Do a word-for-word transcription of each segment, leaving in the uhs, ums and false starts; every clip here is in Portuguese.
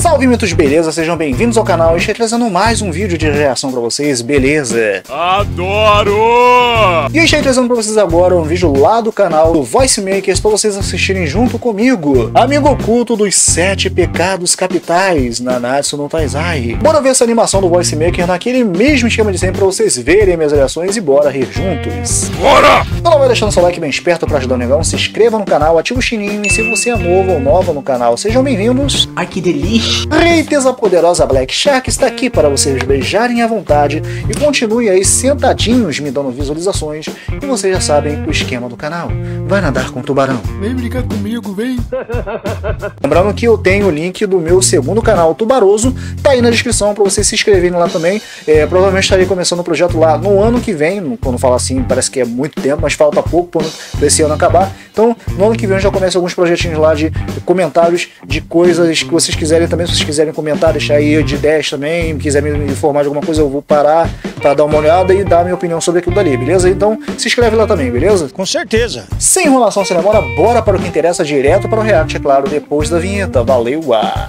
Salve, mitos, beleza? Sejam bem-vindos ao canal. Eu estou trazendo mais um vídeo de reação pra vocês, beleza? Adoro! E eu estou trazendo pra vocês agora um vídeo lá do canal do Voice Makers pra vocês assistirem junto comigo. Amigo oculto dos sete pecados capitais, Nanatsu no Taizai. Bora ver essa animação do Voice Maker naquele mesmo esquema de sempre pra vocês verem minhas reações e bora rir juntos. Bora! Então vai deixando seu like bem esperto pra ajudar o negão, se inscreva no canal, ativa o sininho e se você é novo ou nova no canal, sejam bem-vindos. Ai, que delícia! Reiteza poderosa Black Shark está aqui para vocês beijarem à vontade e continue aí sentadinhos me dando visualizações e vocês já sabem o esquema do canal. Vai nadar com o tubarão. Vem brincar comigo, vem! Lembrando que eu tenho o link do meu segundo canal, Tubaroso, tá aí na descrição para vocês se inscreverem lá também. É, provavelmente estarei começando o projeto lá no ano que vem, quando falar assim parece que é muito tempo, mas falta pouco para esse ano acabar. Então no ano que vem eu já começo alguns projetinhos lá de comentários de coisas que vocês quiserem também, se vocês quiserem comentar, deixar aí de ideias também, quiser me informar de alguma coisa, eu vou parar para dar uma olhada e dar a minha opinião sobre aquilo dali, beleza? Então se inscreve lá também, beleza? Com certeza! Sem enrolação, sem demora, bora para o que interessa, direto para o react, é claro, depois da vinheta. Valeu! Ah.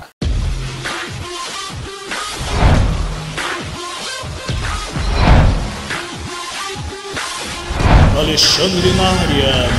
Alexandre na área.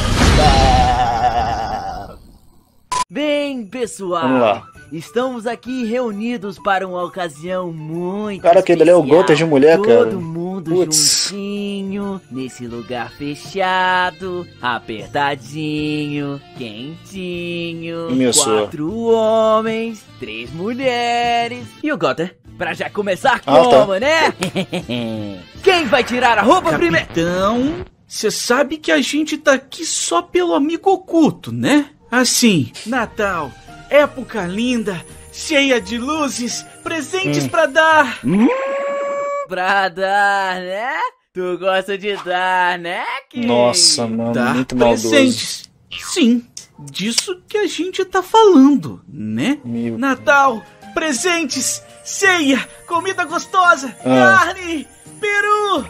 Bem, pessoal, Vamos lá. Estamos aqui reunidos para uma ocasião muito Cara, aquele ali é o Gota de mulher, Todo cara. Todo mundo Puts. juntinho, nesse lugar fechado, apertadinho, quentinho. Meu senhor. Quatro homens, três mulheres e o Gota. Pra já começar Ah, como, tá. né? Quem vai tirar a roupa primeiro? Capitão, você sabe que a gente tá aqui só pelo amigo oculto, né? Assim, Natal, época linda, cheia de luzes, presentes Hum. pra dar. Pra dar, né? Tu gosta de dar, né, King? Nossa, mano, Dar muito maldoso. presentes. Sim, disso que a gente tá falando, né? Meu... Natal, presentes, ceia, comida gostosa, Ah. carne, peru.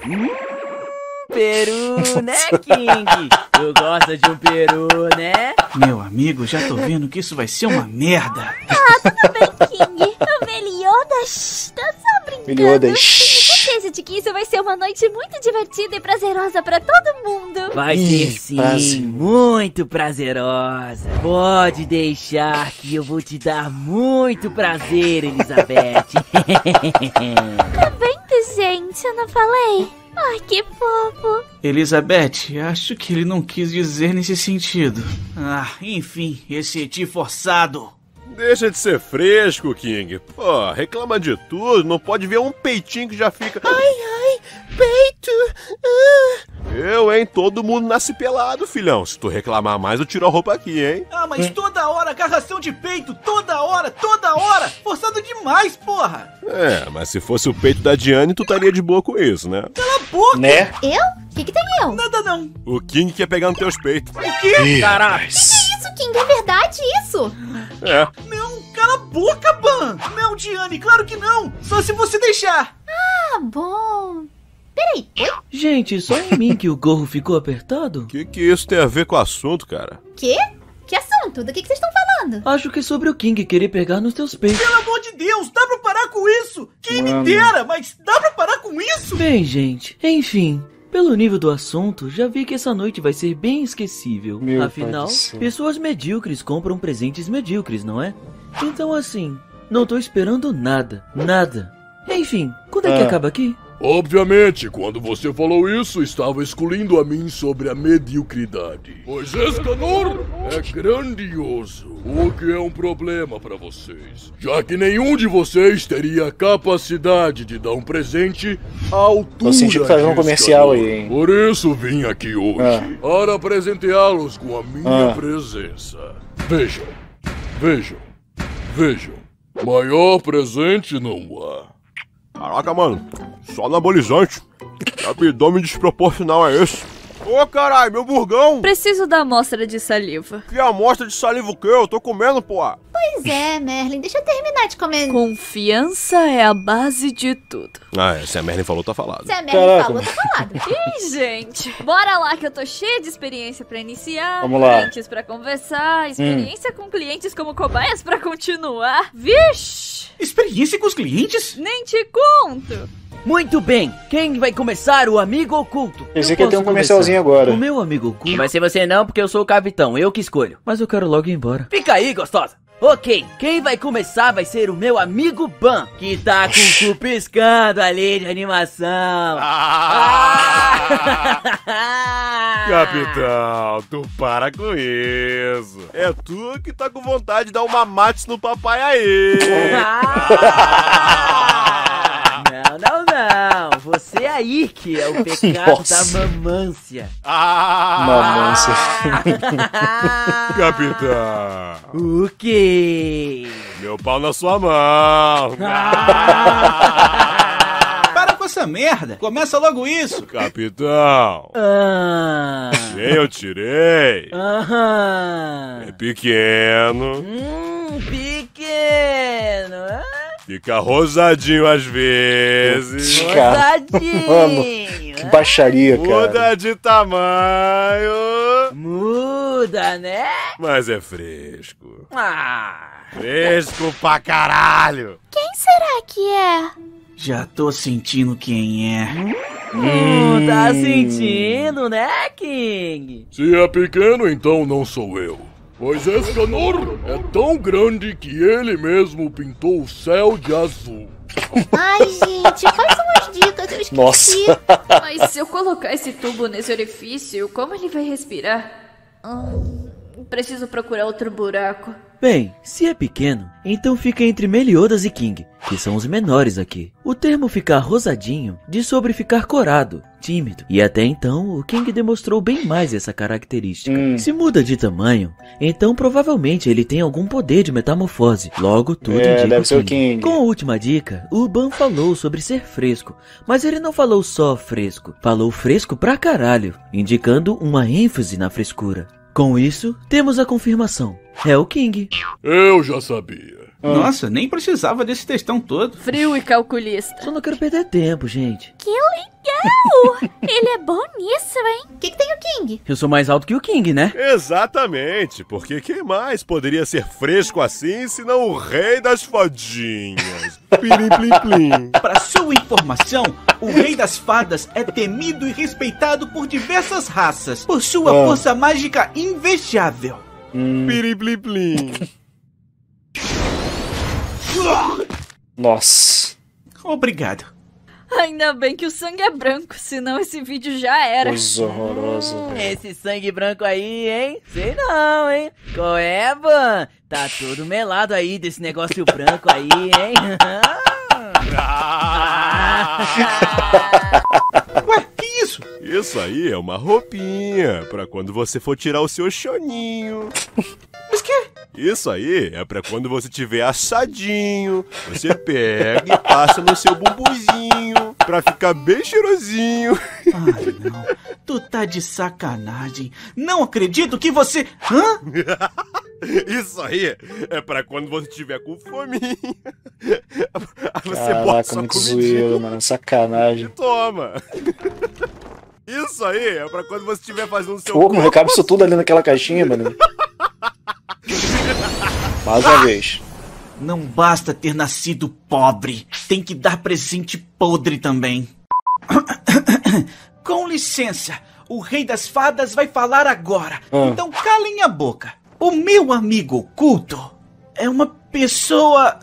Peru, né, King? Tu gosta de um peru, né? Meu amigo, já tô vendo que isso vai ser uma merda. King, o Meliodas, tá só brincando. Meliodas. Tenho certeza de que isso vai ser uma noite muito divertida e prazerosa pra todo mundo. Vai Ih, ser sim, prazer. muito prazerosa. Pode deixar que eu vou te dar muito prazer, Elizabeth. Tá vendo, gente? Eu não falei? Ai, que fofo. Elizabeth, acho que ele não quis dizer nesse sentido. Ah, enfim, esse ti forçado. Deixa de ser fresco, King. Pô, reclama de tudo, não pode ver um peitinho que já fica... Ai, ai, peito! Ah. Eu, hein? Todo mundo nasce pelado, filhão. Se tu reclamar mais, eu tiro a roupa aqui, hein? Ah, mas toda hora agarração de peito, toda hora, toda hora. Forçado demais, porra. É, mas se fosse o peito da Diane, tu estaria de boa com isso, né? Cala a boca. Né? Eu? O que que tem eu? Nada não. O King quer pegar nos teus peitos. O quê? Caralho. Isso, King, é verdade isso? É. Não, cala a boca, Ban. Não, Diane, claro que não. Só se você deixar. Tá bom. Peraí, oi? Gente, só em mim que o gorro ficou apertado? O que que isso tem a ver com o assunto, cara? Quê? Que assunto? Do que que vocês estão falando? Acho que é sobre o King querer pegar nos teus peitos. Pelo amor de Deus, dá pra parar com isso? Quem Mano. me dera, mas dá pra parar com isso? Bem, gente, enfim. Pelo nível do assunto, já vi que essa noite vai ser bem esquecível. Meu Afinal, pai do céu. pessoas medíocres compram presentes medíocres, não é? Então assim, não tô esperando nada, nada. Enfim, quando é que Ah. acaba aqui? Obviamente, quando você falou isso, estava excluindo a mim sobre a mediocridade. Pois Escanor é grandioso, o que é um problema para vocês, já que nenhum de vocês teria a capacidade de dar um presente à altura Tô sentindo que tá vendo um de comercial Escanor. aí, hein? Por isso vim aqui hoje, Ah. para presenteá-los com a minha Ah. presença. Vejam, vejam, vejam. Maior presente não há. Caraca, mano. Só anabolizante. Que abdômen desproporcional é esse? Ô, caralho, meu burgão. Preciso da amostra de saliva. Que amostra de saliva o quê? Eu tô comendo, pô. Pois é, Merlin, deixa eu terminar de comer. Confiança é a base de tudo. Ah, é, se a Merlin falou, tá falado. Se a Merlin Caraca. falou, tá falado. Ih, gente, bora lá que eu tô cheia de experiência pra iniciar, Vamos lá. clientes pra conversar, experiência com clientes como cobaias pra continuar. Vixe! Experiência com os clientes? Nem te conto. Muito bem, quem vai começar o amigo oculto? Pensei Eu que ia ter posso um comercialzinho começar. agora. O meu amigo oculto vai ser você não, porque eu sou o capitão, eu que escolho. Mas eu quero logo ir embora. Fica aí, gostosa. Ok, quem vai começar vai ser o meu amigo Ban, que tá com o cu piscando ali de animação. Ah! Capitão, tu para com isso. É tu que tá com vontade de dar uma mate no papai aí. Não, não, não. Você aí que é o pecado Nossa. da mamância. Ah! Mamância. Capitão, O quê? meu pau na sua mão. Para com essa merda. Começa logo isso. Capitão, Ah. quem eu tirei Aham. é pequeno, Hum, pequeno. Ah, fica rosadinho às vezes, Cara, rosadinho. que baixaria, cara. muda de tamanho, Muda, né? mas é fresco. Ah. Fresco pra caralho. Quem será que é? Já tô sentindo quem é. Hum, tá sentindo, né, King? Se é pequeno, então não sou eu. Pois Escanor é tão grande que ele mesmo pintou o céu de azul. Ai, gente, quais são as dicas? Eu esqueci. Nossa. Mas se eu colocar esse tubo nesse orifício, como ele vai respirar? Hum, preciso procurar outro buraco. Bem, se é pequeno, então fica entre Meliodas e King, que são os menores aqui. O termo ficar rosadinho diz sobre ficar corado, tímido. E até então, o King demonstrou bem mais essa característica. Hum. Se muda de tamanho, então provavelmente ele tem algum poder de metamorfose. Logo, tudo É, indica deve o ser o King. King. Com a última dica, o Ban falou sobre ser fresco. Mas ele não falou só fresco. Falou fresco pra caralho, indicando uma ênfase na frescura. Com isso, temos a confirmação. É o King. Eu já sabia. Nossa, nem precisava desse textão todo. Frio e calculista. Só não quero perder tempo, gente. Que legal! Ele é bom nisso, hein? O que, que tem o King? Eu sou mais alto que o King, né? Exatamente, porque quem mais poderia ser fresco assim senão o rei das fadinhas? Pirim plim plim. Para sua informação, o Rei das Fadas é temido e respeitado por diversas raças, por sua Ah. força mágica invejável. Pirim plim plim. Nossa. Obrigado. Ainda bem que o sangue é branco, senão esse vídeo já era. Coisa horrorosa, velho. Esse sangue branco aí, hein? Sei não, hein? Qual é, Ban? Tá tudo melado aí desse negócio branco aí, hein? Ué, que isso? Isso aí é uma roupinha pra quando você for tirar o seu choninho. Mas que? Isso aí é pra quando você tiver assadinho, você pega e passa no seu bumbuzinho pra ficar bem cheirosinho. Ai, não. Tu tá de sacanagem. Não acredito que você... Hã? Isso aí é pra quando você tiver com fominha. Você bota Caraca, sua muito comidinha zoeiro, mano. Sacanagem. e toma. Isso aí é pra quando você estiver fazendo o seu Pô, não cabe isso tudo ali naquela caixinha, mano. Mais uma vez. Não basta ter nascido pobre. Tem que dar presente podre também. Com licença, o Rei das Fadas vai falar agora. Ah. Então calem a boca. O meu amigo oculto é uma pessoa...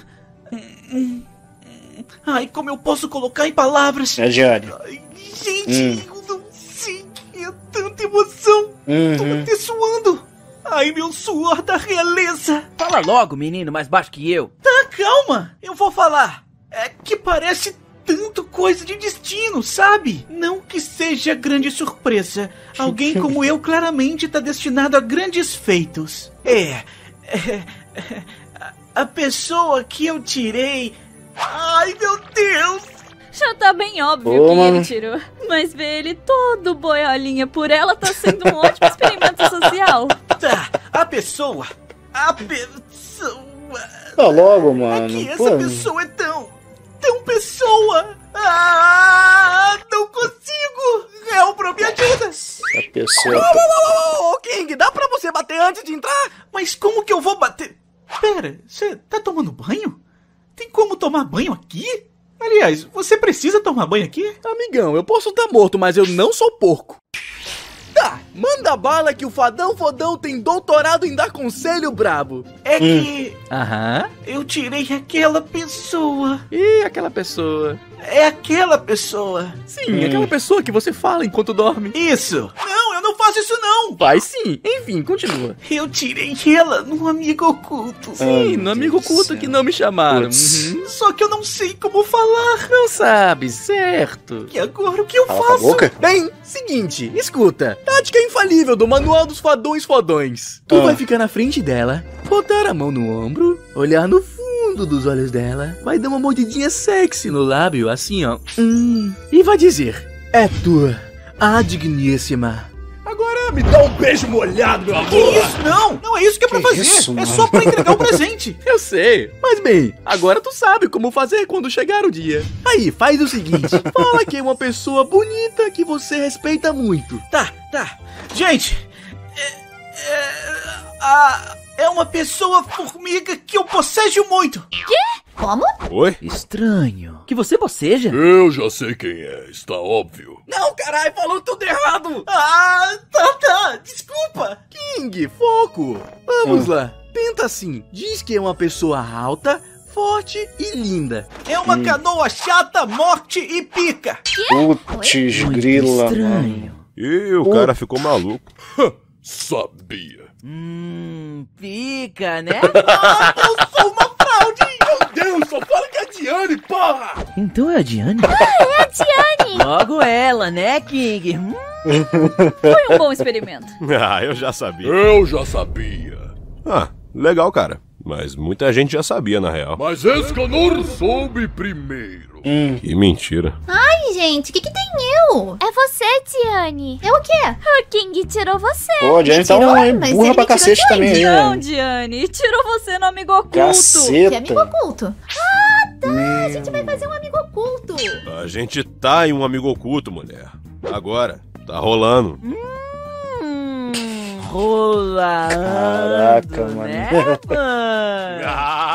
Ai, como eu posso colocar em palavras? É, Gianni. Ai, gente, eu não sei. É tanta emoção. Tô Uhum. até suando. Ai, meu suor da realeza. Fala logo, menino mais baixo que eu. Tá, calma. Eu vou falar. É que parece tanto coisa de destino, sabe? Não que seja grande surpresa. Alguém como eu claramente tá destinado a grandes feitos. É... é, é a pessoa que eu tirei... Ai, meu Deus! Já tá bem óbvio Ô, que mano. ele tirou. Mas ver ele todo boiolinha por ela tá sendo um ótimo experimento social. Tá, a pessoa... A pessoa... Tá logo, É mano. que essa Pô, pessoa é tão... Tão pessoa... Ah, não consigo! Helbro, me ajuda! a pessoa. Ô, ô, King, dá pra você bater antes de entrar? Mas como que eu vou bater? Pera, você tá tomando banho? tomar banho aqui? Aliás, você precisa tomar banho aqui? Amigão, eu posso estar morto, mas eu não sou porco. Tá, manda bala que o Fadão Fodão tem doutorado em dar conselho brabo. É que Aham. eu tirei aquela pessoa. E aquela pessoa? É aquela pessoa. Sim, aquela pessoa que você fala enquanto dorme. Isso. Não, eu não faço isso não. Vai sim. Enfim, continua. Eu tirei ela no amigo oculto. Sim, no amigo oculto que não me chamaram. Uhum. Só que eu não sei como falar. Não sabe, certo. E agora o que eu Fala com a faço? boca? Bem, seguinte, escuta. Tática infalível do Manual dos Fadões Fodões. Tu Ah. vai ficar na frente dela, botar a mão no ombro, olhar no fundo dos olhos dela, vai dar uma mordidinha sexy no lábio, assim ó. Hum, e vai dizer: é tua, a digníssima. Agora me dá um beijo molhado, meu amor. Que isso? Não, não é isso que é pra Que fazer. isso, é mano? só pra entregar o presente. Eu sei, mas bem, agora tu sabe como fazer quando chegar o dia. Aí, faz o seguinte, fala que é uma pessoa bonita que você respeita muito. Tá, tá. Gente, é, é, a- é uma pessoa formiga que eu possejo muito. Como? Oi? Estranho. Que você boceja? Eu já sei quem é, está óbvio. Não, caralho, falou tudo errado. Ah, tá, tá. Desculpa. King, foco. Vamos lá, tenta assim. Diz que é uma pessoa alta, forte e linda. É uma canoa chata, morte e pica. Putz, Muito grila, mano. estranho. E o cara ficou maluco. Sabia. Hum, fica, né? Ah, eu sou uma fraude. Meu Deus, só fala que é a Diane, porra! Então é a Diane? É a Diane! Logo ela, né, King? Hum, Foi um bom experimento. Ah, eu já sabia. Eu já sabia. Ah, legal, cara. Mas muita gente já sabia, na real. Mas Escanor soube primeiro. Que mentira. Ai, gente, o que que tem eu? É você, Diane. É o quê? O King tirou você. Pô, a Diane tá tirou? uma Mas ele burra me pra tirou cacete de também aí, Não, né? Diane. Tirou você no amigo oculto. Que amigo Caceta. oculto? Ah, tá. A gente vai fazer um amigo oculto. A gente tá em um amigo oculto, mulher. Agora, tá rolando. Hum, rola. Caraca, mano. Né, mano?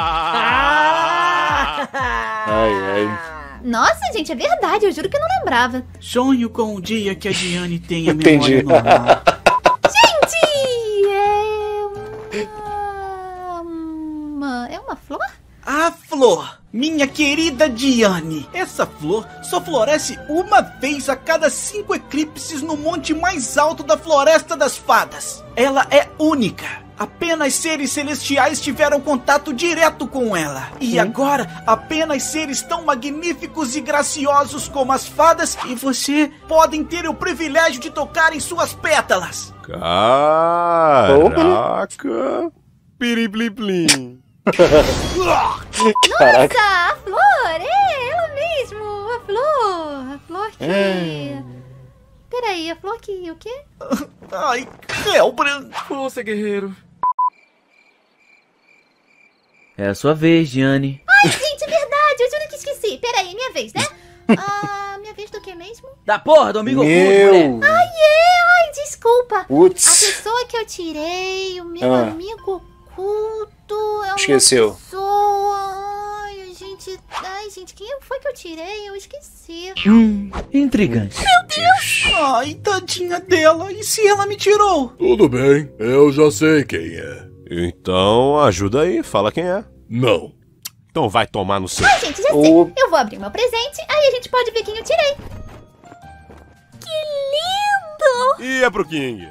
Ai, ai. Nossa, gente, é verdade. Eu juro que eu não lembrava. Sonho com o dia que a Diane tenha Entendi. memória normal. Gente, é uma... uma... É uma flor? A flor, minha querida Diane. Essa flor só floresce uma vez a cada cinco eclipses no monte mais alto da Floresta das Fadas. Ela é única. Apenas seres celestiais tiveram contato direto com ela. E agora, apenas seres tão magníficos e graciosos como as fadas e você podem ter o privilégio de tocar em suas pétalas. Caraca. Pirimplim. Caraca. Nossa, a flor! É, ela mesmo! A flor! A flor que... Hum. Peraí, a flor que... o quê? Ai, Helbran. Força, guerreiro. É a sua vez, Diane. Ai, gente, é verdade! Eu juro que esqueci. Peraí, minha vez, né? Ah, minha vez do que mesmo? Da porra do amigo oculto, Meu. mulher. Ai, é! Ai, desculpa! A Putz. pessoa que eu tirei, o meu Ah. amigo oculto, é uma Esqueceu. pessoa... Ai, gente... Ai, gente, quem foi que eu tirei? Eu esqueci. Hum, intrigante. Ai, tadinha dela. E se ela me tirou? Tudo bem, eu já sei quem é. Então, ajuda aí, fala quem é. Não. Então vai tomar no seu. Ai, gente, já sei. O- Eu vou abrir o meu presente, aí a gente pode ver quem eu tirei. E é pro King.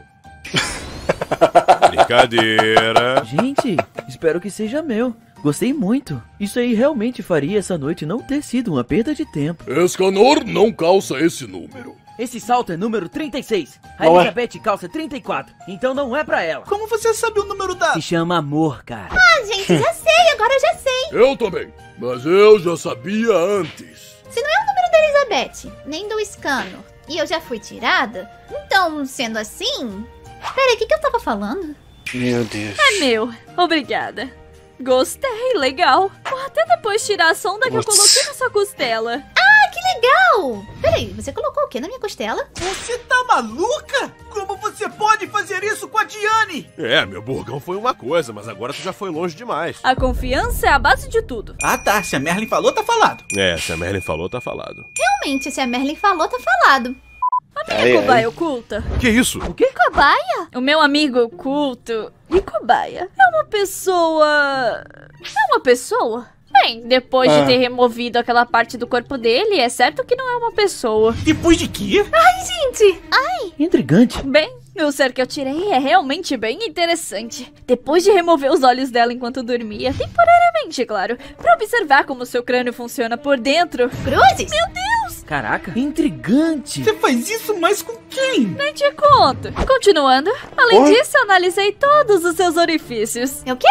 Brincadeira. Gente, espero que seja meu. Gostei muito. Isso aí realmente faria essa noite não ter sido uma perda de tempo. Escanor não calça esse número. Esse salto é número trinta e seis. A Não é? Elizabeth calça trinta e quatro. Então não é pra ela. Como você sabe o número da... Se chama amor, cara. Ah, gente, já sei, agora eu já sei. Eu também, mas eu já sabia antes. Se não é o número da Elizabeth, nem do Escano, e eu já fui tirada, então, sendo assim... Peraí, o que, que eu tava falando? Meu Deus. É meu. Obrigada. Gostei, legal. Vou até depois tirar a sonda que eu Putz. coloquei na sua costela. Ah, que legal! Peraí, você colocou o que na minha costela? Você tá maluca? Como você pode fazer isso com a Diane? É, meu burgão foi uma coisa, mas agora tu já foi longe demais. A confiança é a base de tudo. Ah tá, se a Merlin falou, tá falado. É, se a Merlin falou, tá falado. Realmente, se a Merlin falou, tá falado. A minha cobaia oculta. Que isso? O que? Cobaia? O meu amigo oculto e cobaia é uma pessoa... É uma pessoa? Bem, depois Ah. de ter removido aquela parte do corpo dele, é certo que não é uma pessoa. Depois de quê? Ai, gente! Ai! Intrigante. Bem, o ser que eu tirei é realmente bem interessante. Depois de remover os olhos dela enquanto dormia, temporariamente, claro, pra observar como seu crânio funciona por dentro. Cruzes? Meu Deus! Caraca, intrigante. Você faz isso mais com quem? Nem te conto. Continuando, além Oi? disso, eu analisei todos os seus orifícios. É o quê?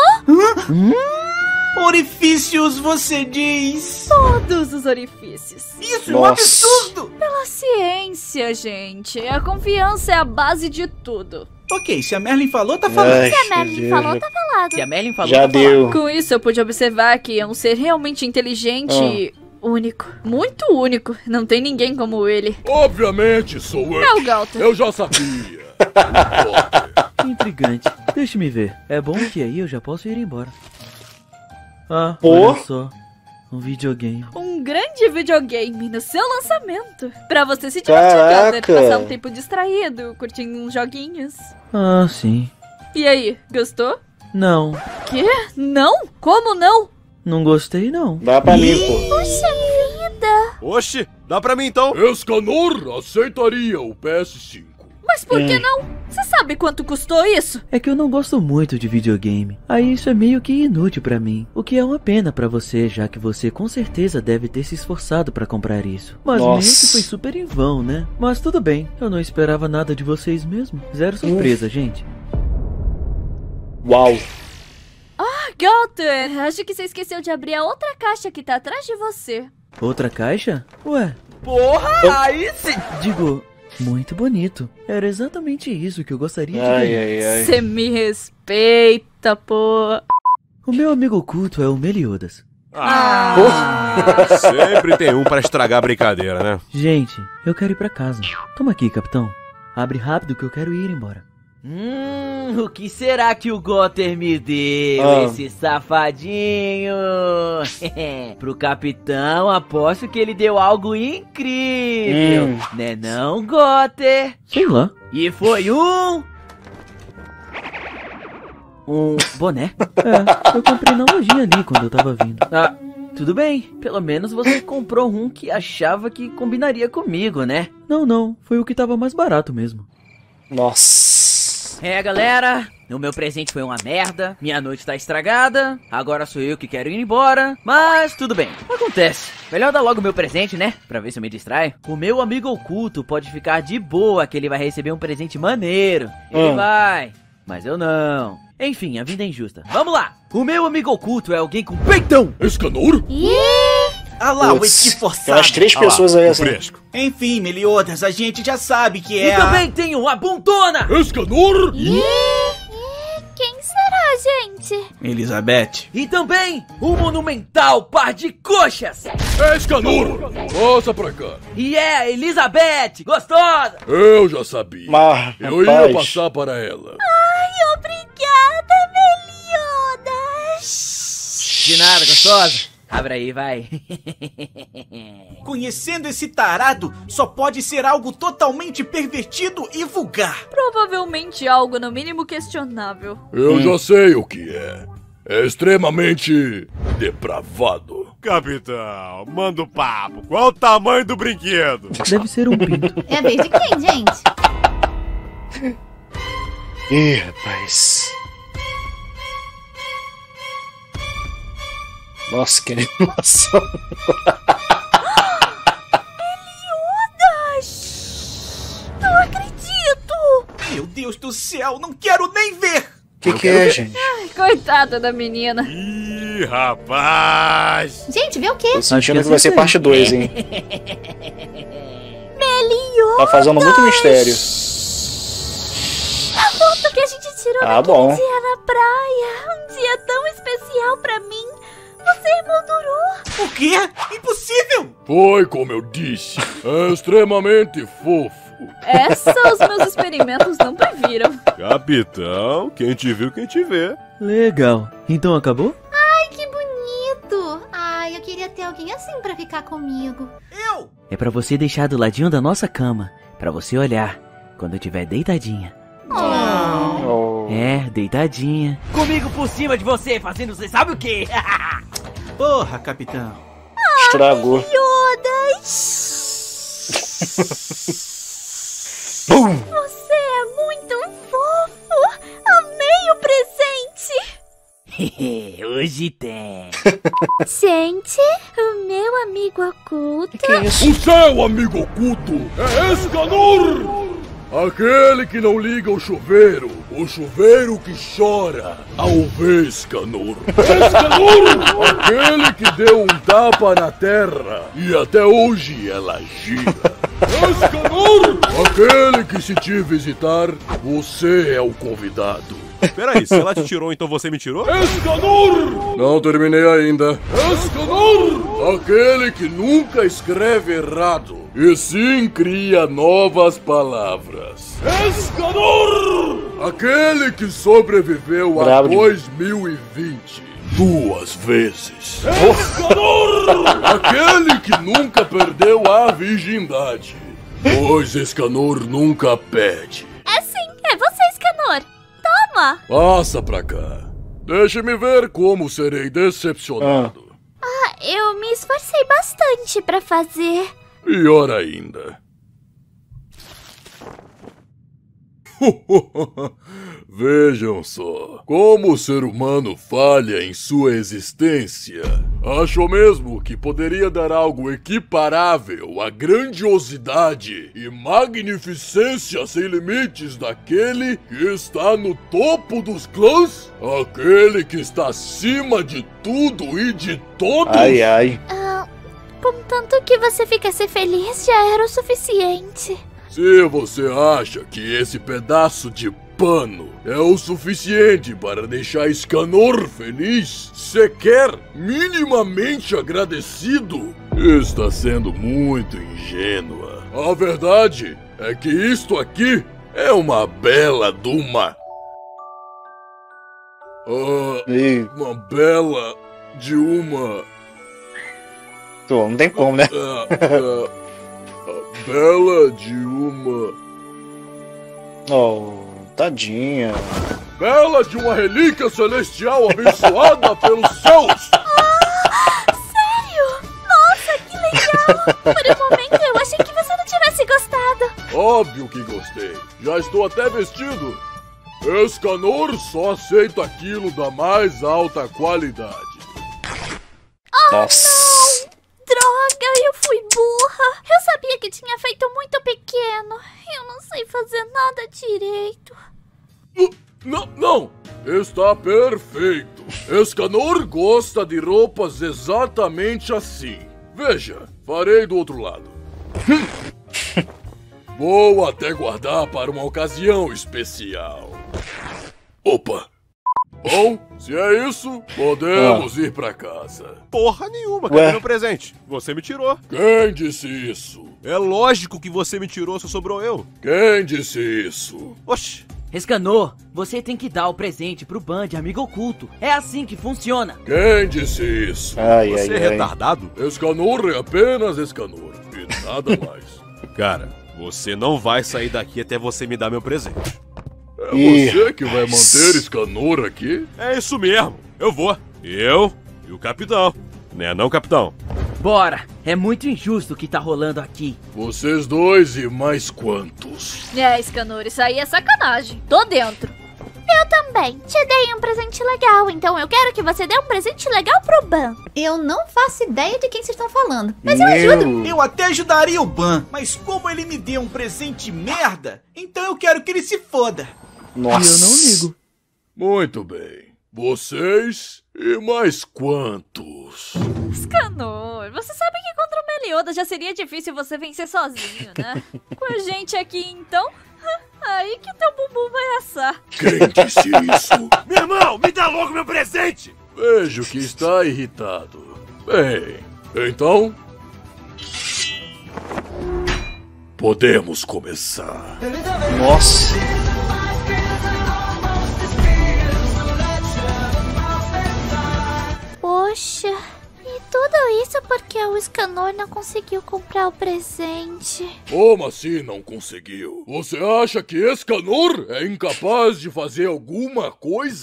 Orifícios, você diz? Todos os orifícios. Isso é um Nossa. absurdo! Pela ciência, gente. A confiança é a base de tudo. Ok, se a Merlin falou, tá falando. Ai, Se a meu Merlin Deus, falou, já- tá falado. Se a Merlin falou, Já tá falado. deu. Com isso, eu pude observar que é um ser realmente inteligente e único. Muito único. Não tem ninguém como ele. Obviamente sou eu. É o Galter. Eu já sabia. Intrigante. Deixa-me ver. É bom que aí eu já posso ir embora. Ah, Pô. olha só. Um videogame. Um grande videogame no seu lançamento. Pra você se divertir, Galter. Caraca. Passar um tempo distraído, curtindo uns joguinhos. Ah, sim. E aí, gostou? Não, Quê? Não? Como não? não gostei não. Dá pra mim, pô. Puxa vida! Oxe, dá pra mim então. Escanor aceitaria o P S cinco. Mas por que Hum. não? Você sabe quanto custou isso? É que eu não gosto muito de videogame. Aí isso é meio que inútil pra mim. O que é uma pena pra você, já que você com certeza deve ter se esforçado pra comprar isso. Mas Nossa. meio que foi super em vão, né? Mas tudo bem, eu não esperava nada de vocês mesmo. Zero surpresa, gente. Uau. Galter, acho que você esqueceu de abrir a outra caixa que tá atrás de você. Outra caixa? Ué, Porra, aí sim. digo, muito bonito. Era exatamente isso que eu gostaria de Ai, ver. ai, ai. Você me respeita, pô. O meu amigo oculto é o Meliodas. Ah, sempre tem um pra estragar a brincadeira, né? Gente, eu quero ir pra casa. Toma aqui, capitão. Abre rápido que eu quero ir embora. Hum, o que será que o Gotter me deu, Ah. esse safadinho? Pro capitão, aposto que ele deu algo incrível, Hum. né não, Gotter? Sei lá. E foi um... Um boné? É, eu comprei na lojinha ali quando eu tava vindo. Ah, tudo bem, pelo menos você comprou um que achava que combinaria comigo, né? Não, não, foi o que tava mais barato mesmo. Nossa. É, galera, o meu presente foi uma merda, minha noite tá estragada, agora sou eu que quero ir embora, mas tudo bem, acontece. Melhor dar logo o meu presente, né, pra ver se eu me distraio. O meu amigo oculto pode ficar de boa que ele vai receber um presente maneiro. Ele Hum. vai, mas eu não. Enfim, a vida é injusta. Vamos lá! O meu amigo oculto é alguém com peitão! Escanor? Ah lá, o Putz, esforçado. aquelas três Ah lá, pessoas aí o assim. fresco. Enfim, Meliodas, a gente já sabe que E é a... também tem uma bundona! Escanor? Quem será, gente? Elizabeth. E também um monumental par de coxas! Escanor! Passa pra cá. E é Elizabeth, gostosa! Eu já sabia. Mas, Eu ia rapaz, passar para ela. Ai, obrigada, Meliodas! De nada, gostosa. Abre aí, vai. Conhecendo esse tarado, só pode ser algo totalmente pervertido e vulgar. Provavelmente algo no mínimo questionável. Eu já sei o que é. É extremamente depravado. Capitão, manda o papo. Qual o tamanho do brinquedo? Deve ser um pinto. É a vez de quem, gente? Ih, rapaz. Nossa, que animação. Não acredito! Meu Deus do céu, não quero nem ver! O que, que é, gente? Coitada da menina. Ih, rapaz. Gente, vê o quê? Tô sentindo que que vai ser acertei. parte dois, hein? Meliodas! Tá fazendo muito mistério. A foto que a gente tirou Ah, naquele bom. dia na praia. Um dia tão especial pra mim. Você emoldurou O quê? Impossível! Foi como eu disse, é extremamente fofo. Essa os meus experimentos não previram. Capitão, quem te viu, quem te vê. Legal. Então acabou? Ai, que bonito. Ai, eu queria ter alguém assim pra ficar comigo. Eu! É pra você deixar do ladinho da nossa cama, pra você olhar quando eu estiver deitadinha. Oh. É, deitadinha. Comigo por cima de você, fazendo você sabe o quê? Porra, capitão. Estragou. Yoda! Pum! Você é muito fofo! Amei o presente! Hoje tem. Gente, o meu amigo oculto... Que é isso? O seu amigo oculto é Escanor! Aquele que não liga o chuveiro, o chuveiro que chora ao ver Escanor. Escanor! Aquele que deu um tapa na terra e até hoje ela gira. Escanor! Aquele que se te visitar, você é o convidado. Peraí, se ela te tirou, então você me tirou? Escanor! Não terminei ainda. Escanor! Aquele que nunca escreve errado e sim cria novas palavras. Escanor! Aquele que sobreviveu a Bravo demais. dois mil e vinte duas vezes. Escanor! Aquele que nunca perdeu a virgindade. Pois Escanor nunca pede. É sim, é você, Escanor. Toma! Passa pra cá. Deixe-me ver como serei decepcionado. Ah, eu me esforcei bastante pra fazer. Pior ainda. Vejam só, como o ser humano falha em sua existência. Acho mesmo que poderia dar algo equiparável à grandiosidade e magnificência sem limites daquele que está no topo dos clãs? Aquele que está acima de tudo e de todos? Ai, ai. Ah, contanto que você ficasse feliz já era o suficiente. Se você acha que esse pedaço de pano é o suficiente para deixar Escanor feliz, sequer minimamente agradecido, está sendo muito ingênua. A verdade é que isto aqui é uma bela duma. Ah, Ih, uma bela de uma... tô, não tem como, né? ah, ah, a bela de uma... Oh, tadinha. Bela de uma relíquia celestial abençoada pelos céus! Sério? Nossa, que legal! Por um momento eu achei que você não tivesse gostado. Óbvio que gostei. Já estou até vestido. Escanor só aceita aquilo da mais alta qualidade. Nossa. Droga, eu fui burra. Eu sabia que tinha feito muito pequeno. Eu não sei fazer nada direito. Uh, não, não! Está perfeito. Escanor gosta de roupas exatamente assim. Veja, farei do outro lado. Vou até guardar para uma ocasião especial. Opa! Bom, se é isso, podemos ir pra casa. Porra nenhuma, Ué? cadê meu presente? Você me tirou. Quem disse isso? É lógico que você me tirou, só sobrou eu. Quem disse isso? Oxi. Escanor, você tem que dar o presente pro Band amigo oculto. É assim que funciona. Quem disse isso? Ai, Você é ai, ai. retardado? Escanor é apenas Escanor e nada mais. Cara, você não vai sair daqui até você me dar meu presente. É Ih. você que vai manter Escanor aqui? É isso mesmo, eu vou. Eu e o capitão. Né não, capitão? Bora, é muito injusto o que tá rolando aqui. Vocês dois e mais quantos? É, Escanor, isso aí é sacanagem. Tô dentro. Eu também. Te dei um presente legal, então eu quero que você dê um presente legal pro Ban. Eu não faço ideia de quem vocês estão falando, mas eu ajudo. Meu. Eu até ajudaria o Ban, mas como ele me deu um presente merda, então eu quero que ele se foda. Nossa. E eu não ligo. Muito bem. Vocês e mais quantos? Escanor, você sabe que contra o Meliodas já seria difícil você vencer sozinho, né? Com a gente aqui, então, aí que teu bumbum vai assar. Quem disse isso? Meu irmão, me dá logo meu presente! Vejo que está irritado. Bem, então... podemos começar. Nossa. Poxa, e tudo isso porque o Escanor não conseguiu comprar o presente. Como assim não conseguiu? Você acha que Escanor é incapaz de fazer alguma coisa?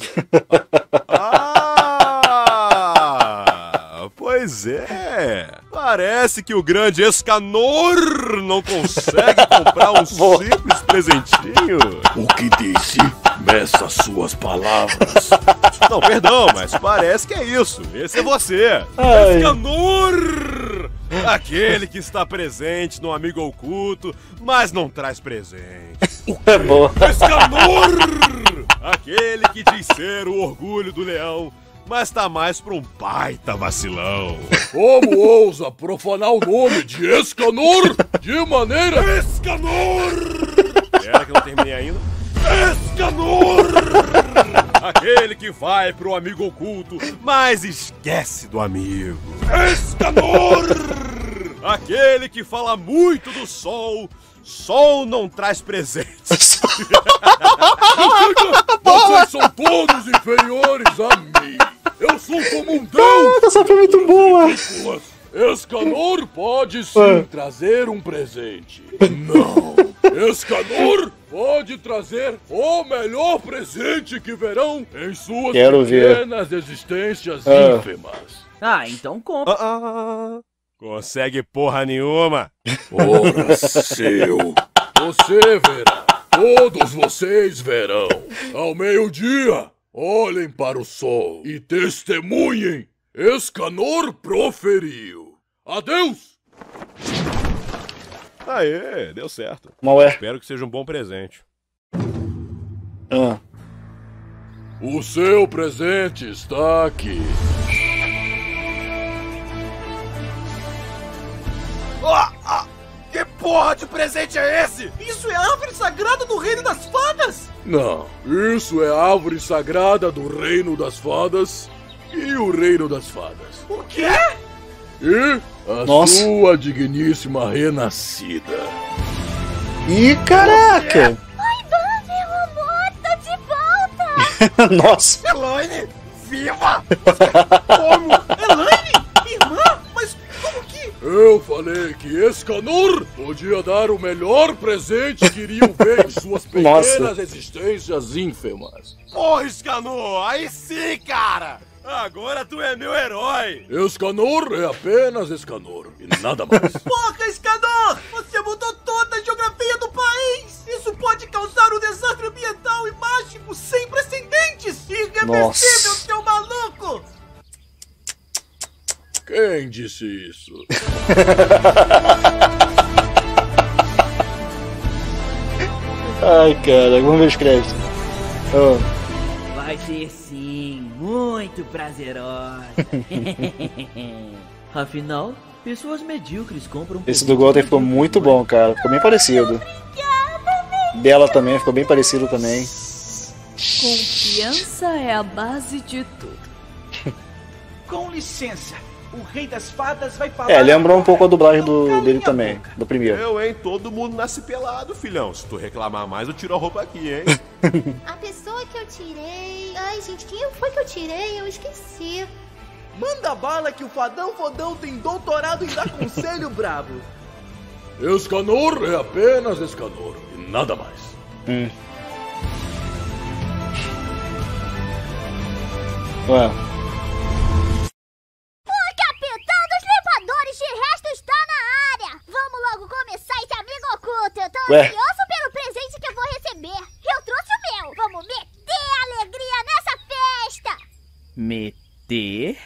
Ah, pois é. Parece que o grande Escanor não consegue comprar um simples presentinho. O que disse? Meça suas palavras. Não, perdão, mas parece que é isso. Esse é você. Ai. Escanor! Aquele que está presente no amigo oculto, mas não traz presente. É boa. Escanor! Aquele que diz ser o orgulho do leão, mas tá mais pra um baita vacilão. Como ousa profanar o nome de Escanor de maneira... Escanor! Espera que eu não terminei ainda. Escanor! Aquele que vai pro amigo oculto, mas esquece do amigo. Escanor! Aquele que fala muito do sol, sol não traz presentes. Vocês são todos inferiores a mim. Eu sou como um deus. Essa foi muito boa. Escanor pode sim Ah. trazer um presente. Não. Escanor pode trazer o melhor presente que verão em suas Quero ver. pequenas existências Ah. Ah, ínfimas. então compra. Ah, ah, consegue porra nenhuma. Ora, seu. Você verá. Todos vocês verão. Ao meio-dia, olhem para o sol e testemunhem. Escanor proferiu. Adeus! Aê, deu certo. Mal é. Espero que seja um bom presente. Ah. O seu presente está aqui. Ah, ah, que porra de presente é esse? Isso é árvore sagrada do reino das fadas! Não, isso é a árvore sagrada do reino das fadas e o reino das fadas. O quê? E a Nossa. sua digníssima renascida. Ih, caraca. Ai, Ban, meu amor, tô de volta! Nossa. Elaine, viva! Como? Elaine? Irmã? Mas como que... Eu falei que Escanor podia dar o melhor presente que iriam ver em suas pequenas Nossa. existências ínfimas. Porra, Escanor, aí sim, cara! Agora tu é meu herói! Escanor é apenas Escanor e nada mais. Porra, Escanor! Você mudou toda a geografia do país! Isso pode causar um desastre ambiental e mágico sem precedentes! Irreversível, Nossa. seu maluco! Quem disse isso? Ai, cara, vamos ver os créditos. Ah. Vai ser sim, muito prazerosa. Afinal, pessoas medíocres compram... Esse do Golden ficou muito bom, cara. Ficou bem parecido. Dela também, ficou bem parecido também. Confiança é a base de tudo. Com licença, o rei das fadas vai falar... É, lembrou um pouco a dublagem Então do, cale dele minha também, boca. do primeiro. Eu, hein? Todo mundo nasce pelado, filhão. Se tu reclamar mais, eu tiro a roupa aqui, hein? A pessoa que eu tirei... Ai, gente, quem foi que eu tirei? Eu esqueci. Manda bala que o fadão fodão tem doutorado em dar conselho brabo. Escanor é apenas Escanor e nada mais. Hum. Ué. Capitão dos Limpadores de Resto está na área! Vamos logo começar esse amigo oculto! Eu tô Ué. ansioso pelo presente que eu vou receber! Eu trouxe o meu! Vamos meter alegria nessa festa! Meter?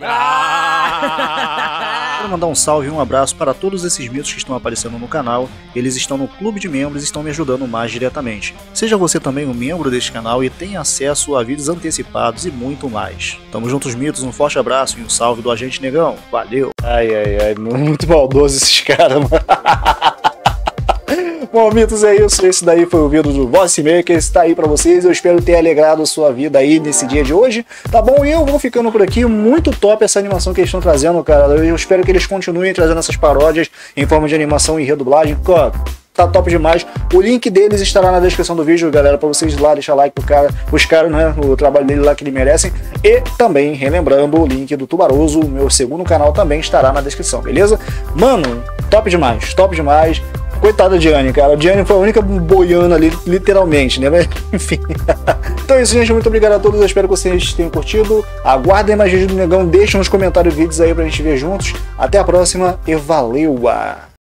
Quero mandar um salve e um abraço para todos esses mitos que estão aparecendo no canal. Eles estão no clube de membros e estão me ajudando mais diretamente. Seja você também um membro deste canal e tenha acesso a vídeos antecipados e muito mais. Tamo juntos, mitos, um forte abraço e um salve do Agente Negão. Valeu! Ai, ai, ai, muito maldoso esses caras, mano. Bom, mitos, é isso. Esse daí foi o vídeo do Boss Maker. Está aí pra vocês. Eu espero ter alegrado a sua vida aí nesse dia de hoje. Tá bom? E eu vou ficando por aqui. Muito top essa animação que eles estão trazendo, cara. Eu espero que eles continuem trazendo essas paródias em forma de animação e redublagem. Cara, tá top demais. O link deles estará na descrição do vídeo, galera, pra vocês ir lá, deixar like pro cara, os caras, né, o trabalho dele lá que eles merecem. E também, relembrando, o link do Tubaroso, o meu segundo canal, também estará na descrição, beleza? Mano, top demais, top demais. Coitada da Diane, cara. A Diane foi a única boiana ali, literalmente, né? Mas, enfim. Então é isso, gente. Muito obrigado a todos. Eu espero que vocês tenham curtido. Aguardem mais vídeos do Negão. Deixem nos comentários vídeos aí pra gente ver juntos. Até a próxima e valeu!